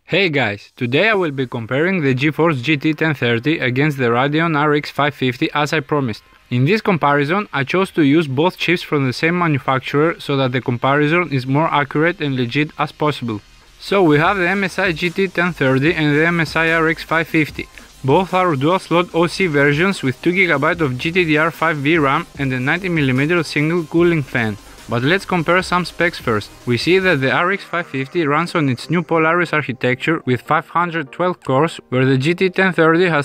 Hey guys, today I will be comparing the GeForce GT 1030 against the Radeon RX 550 as I promised. In this comparison, I chose to use both chips from the same manufacturer so that the comparison is more accurate and legit as possible. So we have the MSI GT 1030 and the MSI RX 550. Both are dual-slot OC versions with 2GB of GDDR5 VRAM and a 90mm single cooling fan. But let's compare some specs first. We see that the RX 550 runs on its new Polaris architecture with 512 cores, where the GT 1030 has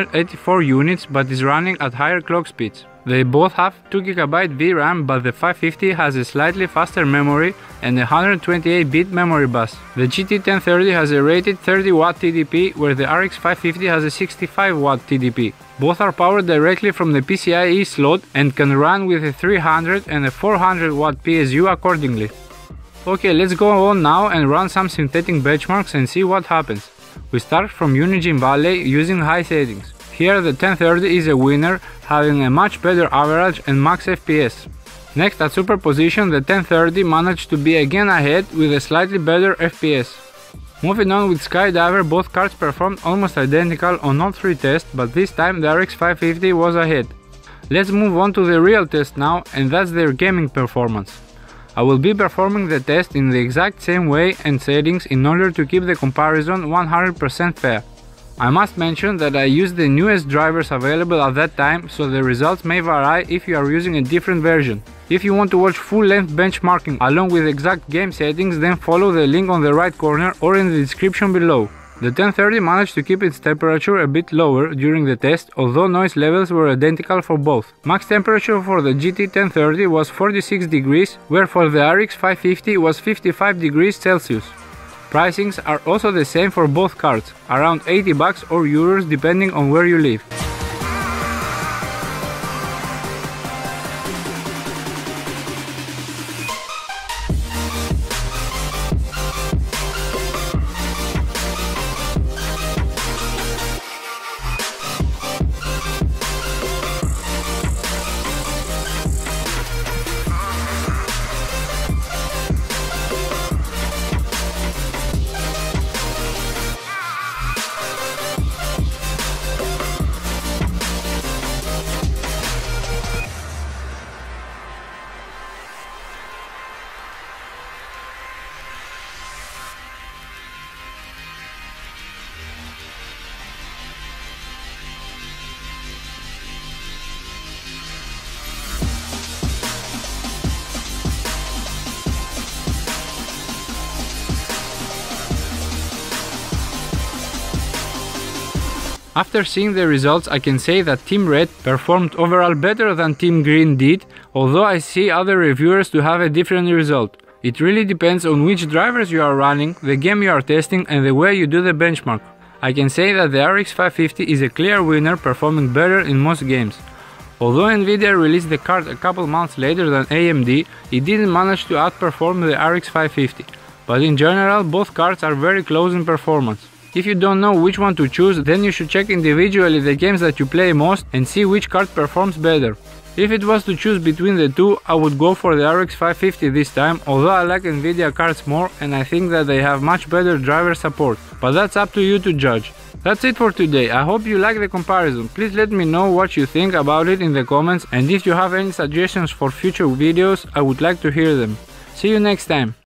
384 units but is running at higher clock speeds. They both have 2GB VRAM, but the 550 has a slightly faster memory and a 128-bit memory bus. The GT 1030 has a rated 30W TDP, where the RX 550 has a 65W TDP. Both are powered directly from the PCIe slot and can run with a 300 and a 400W PSU accordingly. Okay, let's go on now and run some synthetic benchmarks and see what happens. We start from Unigine Valley using high settings. Here the 1030 is a winner, having a much better average and max FPS. Next, at superposition, the 1030 managed to be again ahead with a slightly better FPS. Moving on with Skydiver, both cards performed almost identical on all three tests, but this time the RX 550 was ahead. Let's move on to the real test now, and that's their gaming performance. I will be performing the test in the exact same way and settings in order to keep the comparison 100% fair. I must mention that I used the newest drivers available at that time, so the results may vary if you are using a different version. If you want to watch full-length benchmarking along with exact game settings, then follow the link on the right corner or in the description below. The 1030 managed to keep its temperature a bit lower during the test, although noise levels were identical for both. Max temperature for the GT 1030 was 46 degrees, where for the RX 550 was 55 degrees Celsius. Pricings are also the same for both cards, around $80 or euros depending on where you live. After seeing the results, I can say that Team Red performed overall better than Team Green did, although I see other reviewers to have a different result. It really depends on which drivers you are running, the game you are testing, and the way you do the benchmark. I can say that the RX 550 is a clear winner, performing better in most games. Although Nvidia released the card a couple months later than AMD, it didn't manage to outperform the RX 550. But in general, both cards are very close in performance. If you don't know which one to choose, then you should check individually the games that you play most and see which card performs better. If it was to choose between the two, I would go for the RX 550 this time, although I like Nvidia cards more and I think that they have much better driver support. But that's up to you to judge. That's it for today. I hope you like the comparison. Please let me know what you think about it in the comments, and if you have any suggestions for future videos, I would like to hear them. See you next time.